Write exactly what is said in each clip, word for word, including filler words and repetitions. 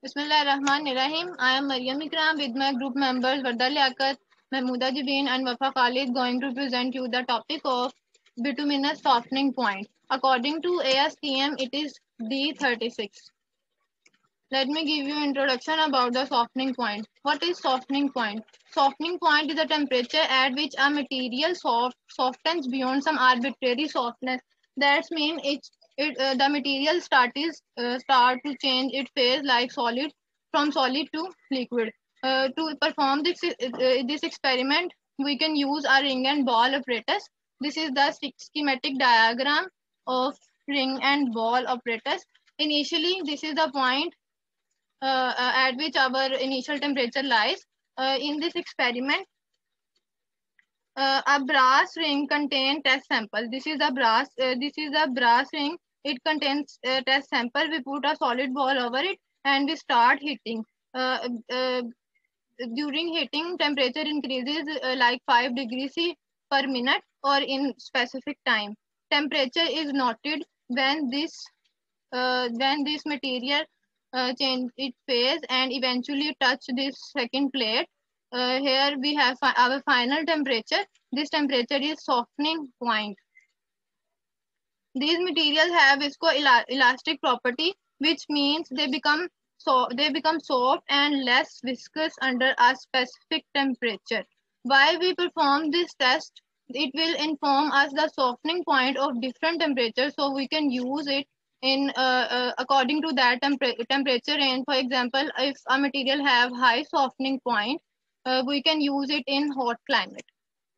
Bismillahirrahmanirrahim. I am Maryam Ikram with my group members Warda Liaquat, Mahmooda Jabeen and Wafa Khalid going to present you the topic of bituminous softening point. According to A S T M, it is D thirty-six. Let me give you introduction about the softening point. What is softening point? Softening point is the temperature at which a material soft, softens beyond some arbitrary softness. That means it, it uh, the material start is uh, start to change its phase like solid from solid to liquid. Uh, to perform this uh, this experiment, we can use a ring and ball apparatus. This is the schematic diagram of ring and ball apparatus. Initially, this is the point uh, uh, at which our initial temperature lies. Uh, in this experiment, uh, a brass ring contains test sample. This is a brass. Uh, this is a brass ring. It contains uh, test sample. We put a solid ball over it and we start heating. Uh, uh, during heating, temperature increases uh, like five degrees C per minute or in specific time. Temperature is noted when this uh, when this material uh, change its phase and eventually touch this second plate. Uh, here we have fi our final temperature. This temperature is softening point. These materials have viscoelastic property, which means they become so they become soft and less viscous under a specific temperature. Why we perform this test? It will inform us the softening point of different temperatures, so we can use it in uh, uh, according to that temper temperature range. For example, if a material have high softening point, uh, we can use it in hot climate.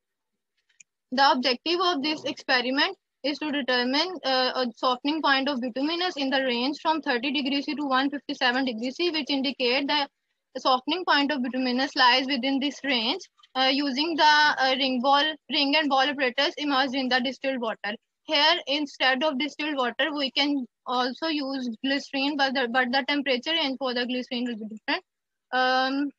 The objective of this experiment is to determine uh, a softening point of bituminous in the range from thirty degrees C to one hundred fifty-seven degrees C, which indicate that the softening point of bituminous lies within this range uh, using the uh, ring ball, ring and ball apparatus immersed in the distilled water. Here, instead of distilled water, we can also use glycerine, but the, but the temperature range for the glycerine will be different. Um,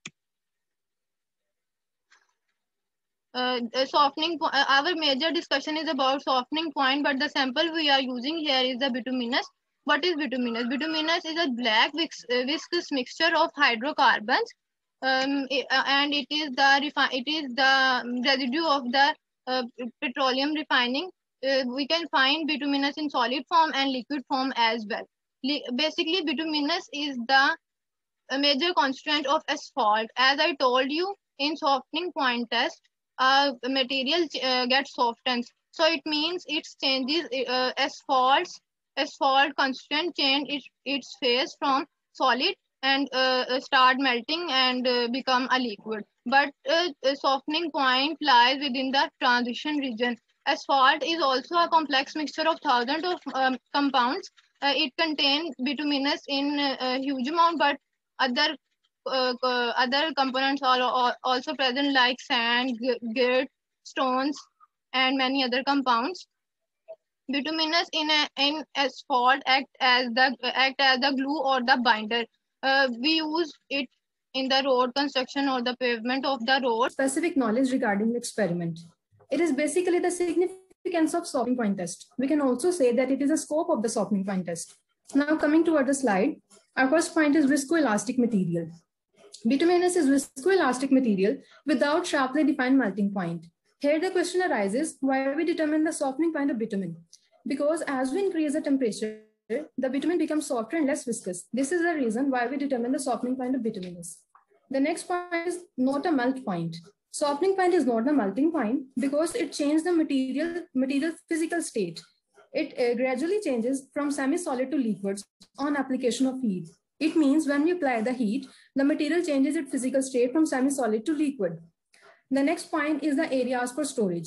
Uh, softening, uh, our major discussion is about softening point, but the sample we are using here is the bituminous. What is bituminous? Bituminous is a black vis uh, viscous mixture of hydrocarbons, um, it, uh, and it is the it is the residue of the uh, petroleum refining. Uh, we can find bituminous in solid form and liquid form as well. Le basically, bituminous is the a major constituent of asphalt. As I told you, in softening point test, uh, material uh, gets softened. So it means it changes uh, asphalt's asphalt constituent change its, its phase from solid and uh, start melting and uh, become a liquid. But uh, the softening point lies within the transition region. Asphalt is also a complex mixture of thousands of um, compounds. Uh, it contains bituminous in uh, a huge amount, but other uh, other components are also present like sand, grit, stones, and many other compounds. Bituminous in a, in asphalt act as the act as the glue or the binder. Uh, we use it in the road construction or the pavement of the road. Specific knowledge regarding the experiment. It is basically the significance of softening point test. We can also say that it is a scope of the softening point test. Now coming toward the slide, our first point is viscoelastic material. Bituminous is viscoelastic material without sharply defined melting point. Here the question arises, why we determine the softening point of bitumen? Because as we increase the temperature, the bitumen becomes softer and less viscous. This is the reason why we determine the softening point of bituminous. The next point is not a melt point. Softening point is not a melting point because it changes the material, material physical state. It uh, gradually changes from semi-solid to liquids on application of heat. It means when we apply the heat, the material changes its physical state from semi-solid to liquid. The next point is the areas for storage.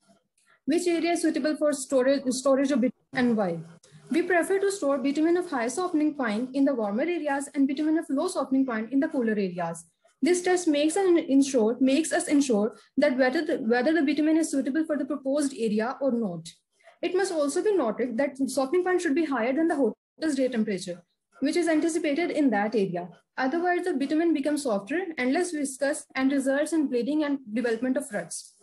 Which area is suitable for storage, storage of bitumen and why? We prefer to store bitumen of high softening point in the warmer areas and bitumen of low softening point in the cooler areas. This test makes, an ensure, makes us ensure that whether the, whether the bitumen is suitable for the proposed area or not. It must also be noted that softening point should be higher than the hottest day temperature, which is anticipated in that area. Otherwise, the bitumen becomes softer and less viscous and results in bleeding and development of ruts.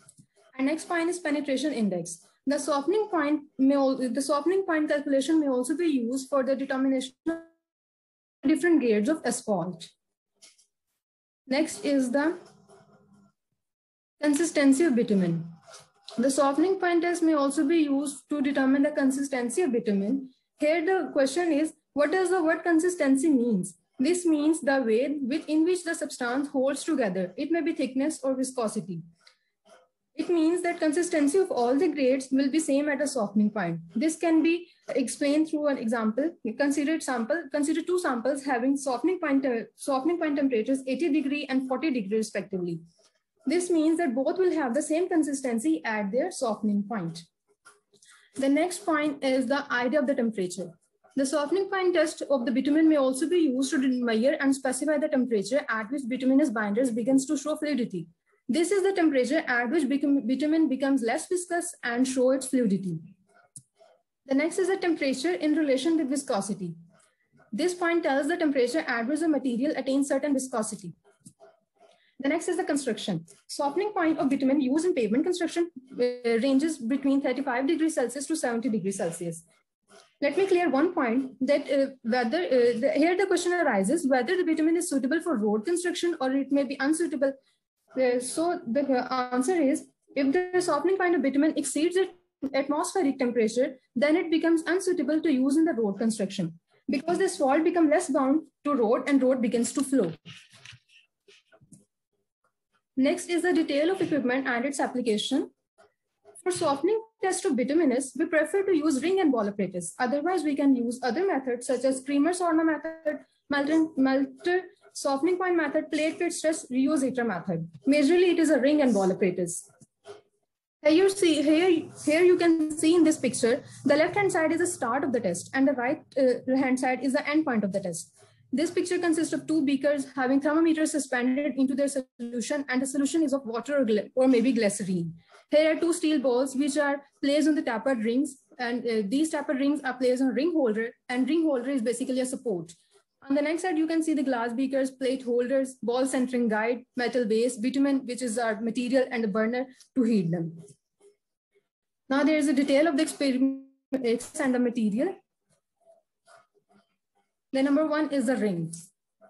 And next point is penetration index. The softening point may the softening point calculation may also be used for the determination of different grades of asphalt. Next is the consistency of bitumen. The softening point test may also be used to determine the consistency of bitumen. Here the question is, what does the word consistency means? This means the way in which the substance holds together. It may be thickness or viscosity. It means that consistency of all the grades will be same at a softening point. This can be explained through an example. Consider sample, consider two samples having softening point, uh, softening point temperatures eighty degree and forty degree respectively. This means that both will have the same consistency at their softening point. The next point is the idea of the temperature. The softening point test of the bitumen may also be used to measure and specify the temperature at which bituminous binders begins to show fluidity. This is the temperature at which bitumen becomes less viscous and show its fluidity. The next is the temperature in relation with viscosity. This point tells the temperature at which the material attains certain viscosity. The next is the construction. Softening point of bitumen used in pavement construction uh, ranges between thirty-five degrees Celsius to seventy degrees Celsius. Let me clear one point that uh, whether uh, the, here the question arises whether the bitumen is suitable for road construction or it may be unsuitable. Uh, so the answer is, if the softening point of bitumen exceeds its atmospheric temperature, then it becomes unsuitable to use in the road construction because the salt becomes less bound to road and road begins to flow. Next is the detail of equipment and its application. For softening test of bituminous, we prefer to use ring and ball apparatus. Otherwise, we can use other methods such as Cremer-Sorma method, Melter, Melter softening point method, plate plate stress reusiter method. Majorly, it is a ring and ball apparatus. Here you see, here, here you can see in this picture, the left hand side is the start of the test and the right uh, hand side is the end point of the test. This picture consists of two beakers having thermometers suspended into their solution, and the solution is of water or, or maybe glycerine. Here are two steel balls which are placed on the tapered rings, and uh, these tapered rings are placed on ring holder, and ring holder is basically a support. On the next side, you can see the glass beakers, plate holders, ball centering guide, metal base, bitumen, which is our material, and a burner to heat them. Now there is a detail of the experiment and the material. The number one is the rings.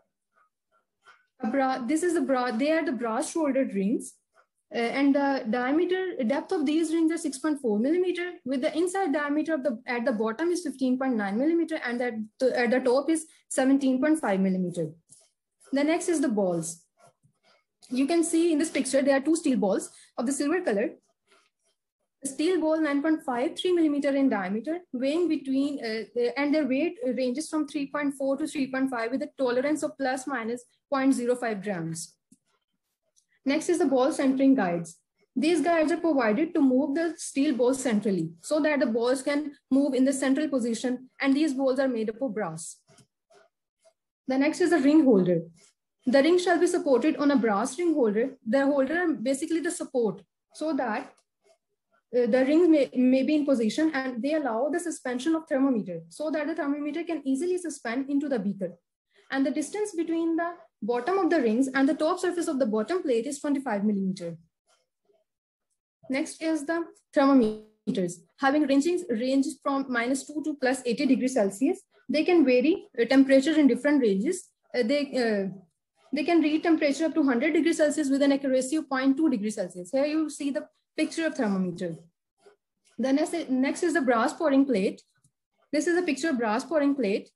A bra this is the bra they are the brass shouldered rings. Uh, and the diameter, depth of these rings are six point four millimeter, with the inside diameter of the at the bottom is fifteen point nine millimeter, and at the, at the top is seventeen point five millimeter. The next is the balls. You can see in this picture there are two steel balls of the silver color. The steel ball nine point five three millimeter in diameter, weighing between uh, and their weight ranges from three point four to three point five with a tolerance of plus minus zero point zero five grams. Next is the ball centering guides. These guides are provided to move the steel balls centrally so that the balls can move in the central position, and these balls are made up of brass. The next is the ring holder. The ring shall be supported on a brass ring holder. The holder are basically the support so that uh, the rings may, may be in position, and they allow the suspension of thermometer so that the thermometer can easily suspend into the beaker. And the distance between the bottom of the rings and the top surface of the bottom plate is twenty-five millimeter. Next is the thermometers. Having ranges, ranges from minus two to plus eighty degrees Celsius, they can vary uh, temperature in different ranges. Uh, they, uh, they can read temperature up to one hundred degrees Celsius with an accuracy of zero point two degrees Celsius. Here you see the picture of thermometer. The next, next is the brass pouring plate. This is a picture of brass pouring plate.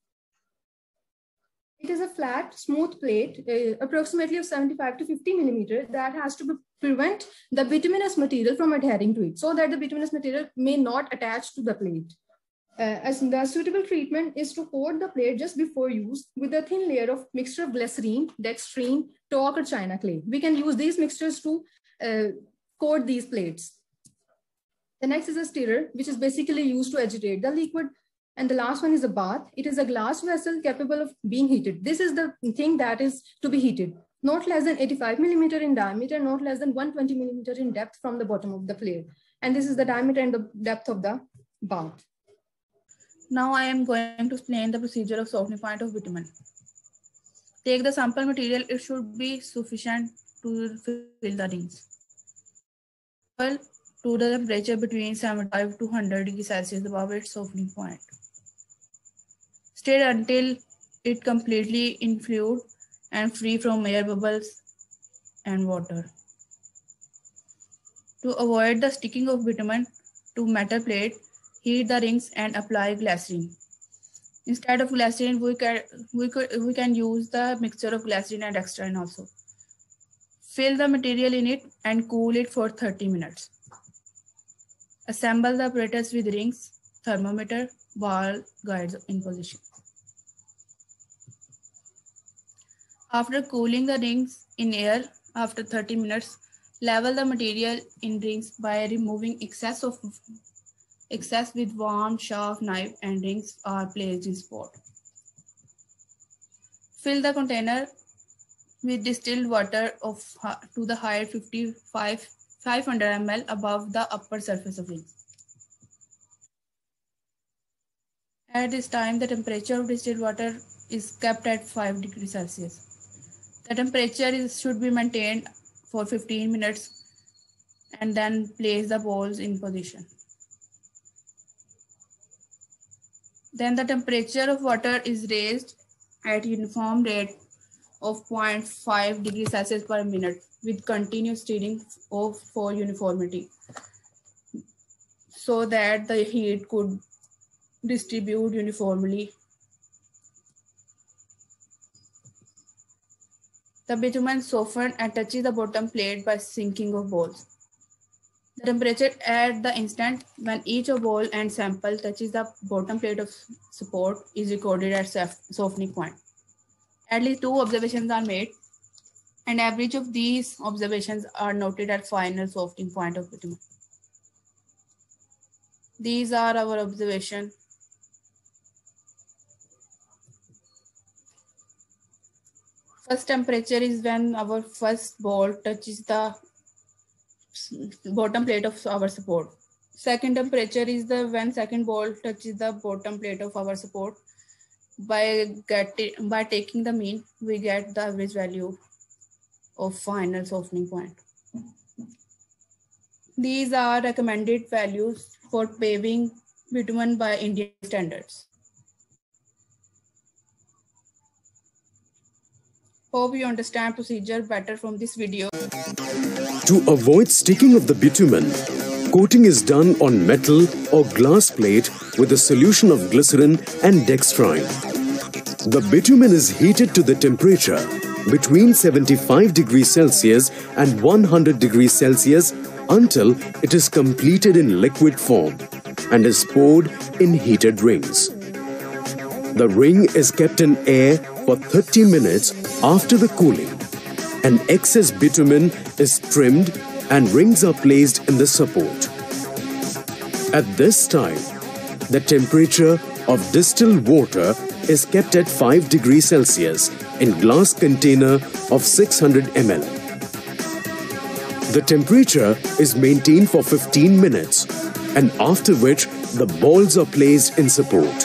It is a flat, smooth plate, uh, approximately of seventy-five to fifty millimeter, that has to be, prevent the bituminous material from adhering to it, so that the bituminous material may not attach to the plate. Uh, as the suitable treatment is to coat the plate just before use with a thin layer of mixture of glycerine, dextrine, talc, or china clay. We can use these mixtures to uh, coat these plates. The next is a stirrer, which is basically used to agitate the liquid. And the last one is a bath. It is a glass vessel capable of being heated. This is the thing that is to be heated. Not less than eighty-five millimeter in diameter, not less than one hundred twenty millimeter in depth from the bottom of the plate. And this is the diameter and the depth of the bath. Now I am going to explain the procedure of softening point of bitumen. Take the sample material. It should be sufficient to fill the rings. Well, to the temperature between seventy-five to one hundred degrees Celsius above its softening point. Stir until it completely in fluid and free from air bubbles and water. To avoid the sticking of bitumen to metal plate, heat the rings and apply glycerin. Instead of glycerin, we can, we, could, we can use the mixture of glycerin and dextrin also. Fill the material in it and cool it for thirty minutes. Assemble the apparatus with rings, thermometer, ball guides in position. After cooling the rings in air after thirty minutes, level the material in rings by removing excess of excess with warm sharp knife and rings are placed in spot. Fill the container with distilled water of to the height fifty-five five hundred milliliters above the upper surface of rings. At this time, the temperature of distilled water is kept at five degrees Celsius. The temperature is, should be maintained for fifteen minutes and then place the balls in position. Then the temperature of water is raised at uniform rate of zero point five degrees Celsius per minute with continuous stirring of for uniformity so that the heat could distribute uniformly. The bitumen softens and touches the bottom plate by sinking of balls. The temperature at the instant when each of ball and sample touches the bottom plate of support is recorded at softening point. At least two observations are made, and average of these observations are noted at final softening point of bitumen. These are our observations. First temperature is when our first ball touches the bottom plate of our support. Second temperature is the when second ball touches the bottom plate of our support. By getting by taking the mean, we get the average value of final softening point. These are recommended values for paving bitumen by Indian standards. Hope you understand procedure better from this video. To avoid sticking of the bitumen, coating is done on metal or glass plate with a solution of glycerin and dextrine. The bitumen is heated to the temperature between seventy-five degrees Celsius and one hundred degrees Celsius until it is completed in liquid form and is poured in heated rings. The ring is kept in air for thirty minutes after the cooling, and excess bitumen is trimmed and rings are placed in the support. At this time, the temperature of distilled water is kept at five degrees Celsius in glass container of six hundred milliliters. The temperature is maintained for fifteen minutes, and after which the balls are placed in support.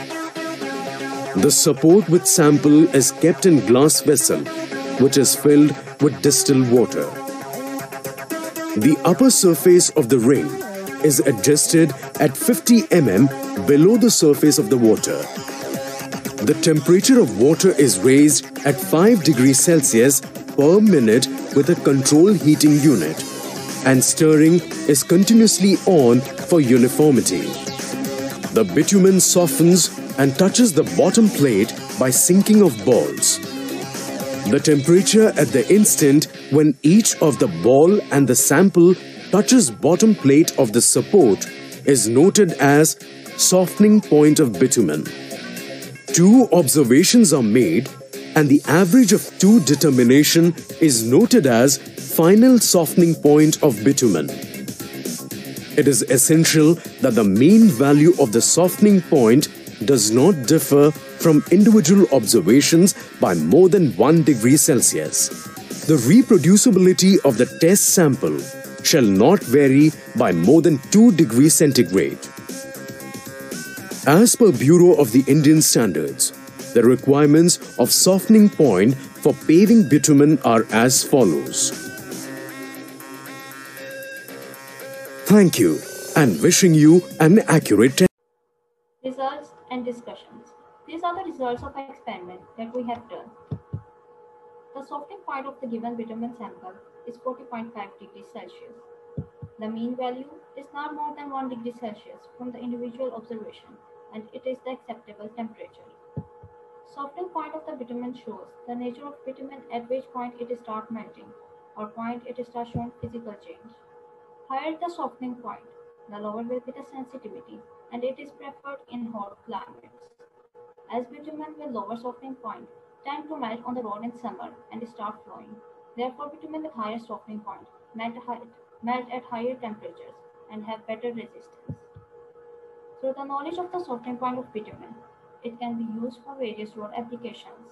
The support with sample is kept in glass vessel, which is filled with distilled water. The upper surface of the ring is adjusted at fifty millimeters below the surface of the water. The temperature of water is raised at five degrees Celsius per minute with a control heating unit, and stirring is continuously on for uniformity. The bitumen softens and touches the bottom plate by sinking of balls. The temperature at the instant when each of the ball and the sample touches bottom plate of the support is noted as softening point of bitumen. Two observations are made, and the average of two determination is noted as final softening point of bitumen. It is essential that the mean value of the softening point does not differ from individual observations by more than one degree Celsius. The reproducibility of the test sample shall not vary by more than two degrees centigrade. As per Bureau of the Indian Standards, the requirements of softening point for paving bitumen are as follows. Thank you, and wishing you an accurate test. Results and discussions. These are the results of an experiment that we have done. The softening point of the given bitumen sample is forty point five degrees Celsius. The mean value is not more than one degree Celsius from the individual observation, and it is the acceptable temperature. Softening point of the bitumen shows the nature of bitumen at which point it starts melting or point it starts showing physical change. Higher the softening point, the lower will be the sensitivity, and it is preferred in hot climates. As bitumen with lower softening point tend to melt on the road in summer and start flowing. Therefore, bitumen with higher softening point melt, melt at higher temperatures and have better resistance. Through the knowledge of the softening point of bitumen, it can be used for various road applications.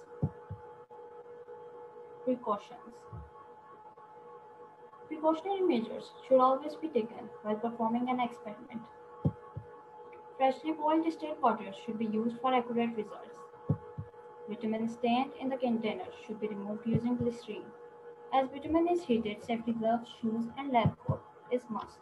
Precautions. Precautionary measures should always be taken while performing an experiment. Freshly boiled distilled water should be used for accurate results. Bitumen stained in the container should be removed using glycerine. As bitumen is heated, safety gloves, shoes, and lab coat is must.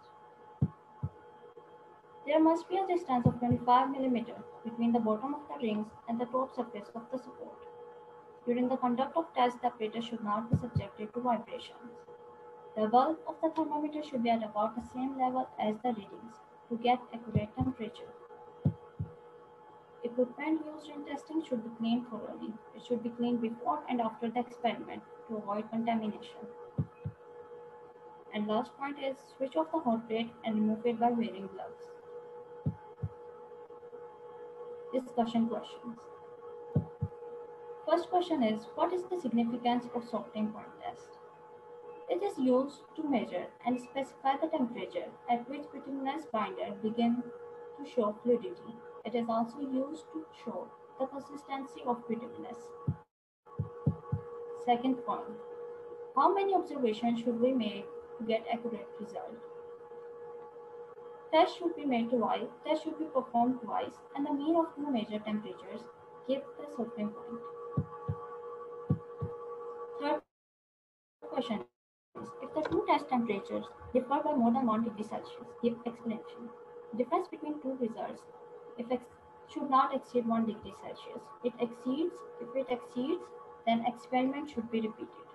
There must be a distance of twenty-five millimeters between the bottom of the rings and the top surface of the support. During the conduct of tests, the apparatus should not be subjected to vibrations. The bulb of the thermometer should be at about the same level as the readings to get accurate temperature. Equipment used in testing should be cleaned thoroughly. It should be cleaned before and after the experiment to avoid contamination. And last point is switch off the hot plate and remove it by wearing gloves. Discussion questions. First question is, what is the significance of softening point test? It is used to measure and specify the temperature at which bituminous binder begin to show fluidity. It is also used to show the consistency of bituminous. Second point, how many observations should we make to get accurate result? Tests should be made twice, tests should be performed twice, and the mean of two major temperatures give the softening point. Third question is, if the two test temperatures differ by more than one degree Celsius, give explanation. Difference between two results if ex should not exceed one degree Celsius. It exceeds, if it exceeds, then experiment should be repeated.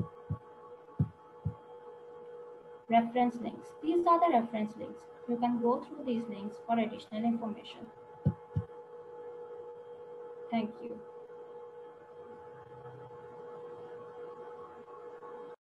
Reference links. These are the reference links. You can go through these links for additional information. Thank you.